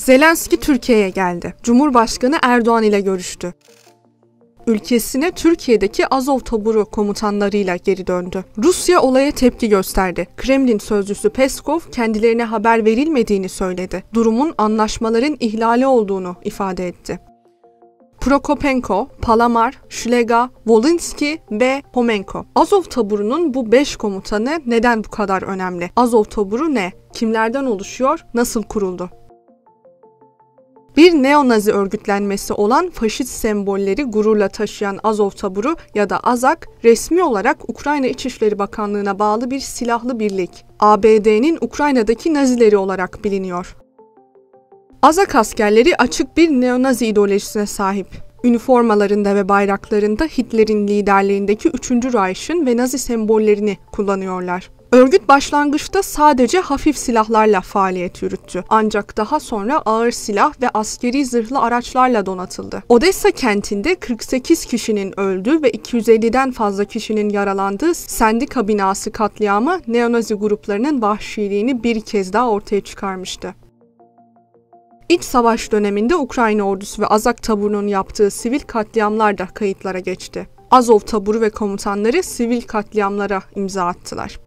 Zelenski Türkiye'ye geldi. Cumhurbaşkanı Erdoğan ile görüştü. Ülkesine Türkiye'deki Azov taburu komutanlarıyla geri döndü. Rusya olaya tepki gösterdi. Kremlin sözcüsü Peskov kendilerine haber verilmediğini söyledi. Durumun anlaşmaların ihlali olduğunu ifade etti. Prokopenko, Palamar, Şlega, Volynsky ve Homenko. Azov taburunun bu 5 komutanı neden bu kadar önemli? Azov taburu ne? Kimlerden oluşuyor? Nasıl kuruldu? Bir neo-nazi örgütlenmesi olan faşist sembolleri gururla taşıyan Azov taburu ya da Azak, resmi olarak Ukrayna İçişleri Bakanlığı'na bağlı bir silahlı birlik. ABD'nin Ukrayna'daki Nazileri olarak biliniyor. Azak askerleri açık bir neo-nazi ideolojisine sahip. Üniformalarında ve bayraklarında Hitler'in liderliğindeki 3. Reich'in ve Nazi sembollerini kullanıyorlar. Örgüt başlangıçta sadece hafif silahlarla faaliyet yürüttü. Ancak daha sonra ağır silah ve askeri zırhlı araçlarla donatıldı. Odessa kentinde 48 kişinin öldüğü ve 250'den fazla kişinin yaralandığı sendika binası katliamı neonazi gruplarının vahşiliğini bir kez daha ortaya çıkarmıştı. İç savaş döneminde Ukrayna ordusu ve Azak taburunun yaptığı sivil katliamlar da kayıtlara geçti. Azov taburu ve komutanları sivil katliamlara imza attılar.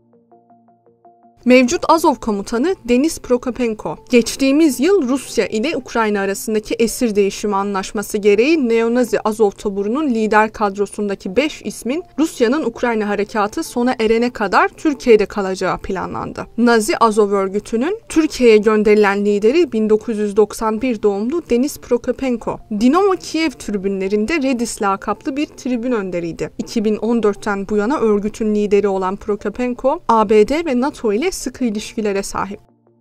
Mevcut Azov komutanı Denis Prokopenko, geçtiğimiz yıl Rusya ile Ukrayna arasındaki esir değişimi anlaşması gereği neonazi Azov taburunun lider kadrosundaki 5 ismin Rusya'nın Ukrayna harekatı sona erene kadar Türkiye'de kalacağı planlandı. Nazi Azov örgütünün Türkiye'ye gönderilen lideri 1991 doğumlu Denis Prokopenko, Dinamo Kiev tribünlerinde Redis lakaplı bir tribün önderiydi. 2014'ten bu yana örgütün lideri olan Prokopenko, ABD ve NATO ile sıkı ilişkilere sahip.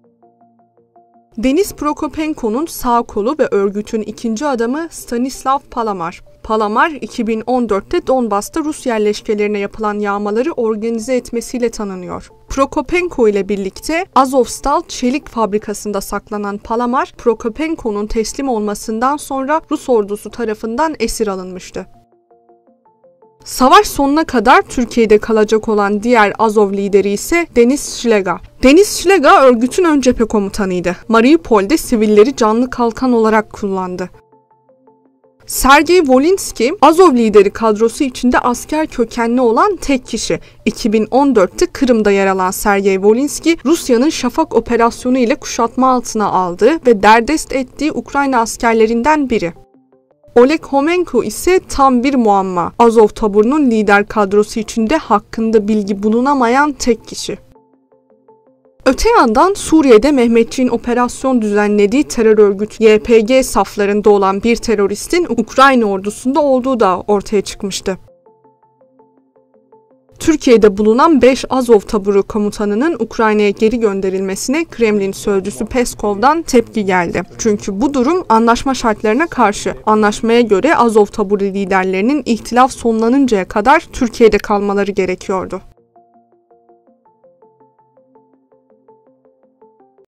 Denis Prokopenko'nun sağ kolu ve örgütün ikinci adamı Stanislav Palamar. Palamar, 2014'te Donbas'ta Rus yerleşkelerine yapılan yağmaları organize etmesiyle tanınıyor. Prokopenko ile birlikte Azovstal çelik fabrikasında saklanan Palamar, Prokopenko'nun teslim olmasından sonra Rus ordusu tarafından esir alınmıştı. Savaş sonuna kadar Türkiye'de kalacak olan diğer Azov lideri ise Denis Şlega. Denis Şlega örgütün ön cephe komutanıydı. Mariupol'de sivilleri canlı kalkan olarak kullandı. Sergey Volynsky, Azov lideri kadrosu içinde asker kökenli olan tek kişi. 2014'te Kırım'da yer alan Sergey Volynsky, Rusya'nın Şafak operasyonu ile kuşatma altına aldığı ve derdest ettiği Ukrayna askerlerinden biri. Oleg Homenko ise tam bir muamma. Azov taburunun lider kadrosu içinde hakkında bilgi bulunamayan tek kişi. Öte yandan Suriye'de Mehmetçiğin operasyon düzenlediği terör örgütü YPG saflarında olan bir teröristin Ukrayna ordusunda olduğu da ortaya çıkmıştı. Türkiye'de bulunan 5 Azov taburu komutanının Ukrayna'ya geri gönderilmesine Kremlin sözcüsü Peskov'dan tepki geldi. Çünkü bu durum anlaşma şartlarına karşı. Anlaşmaya göre Azov taburu liderlerinin ihtilaf sonlanıncaya kadar Türkiye'de kalmaları gerekiyordu.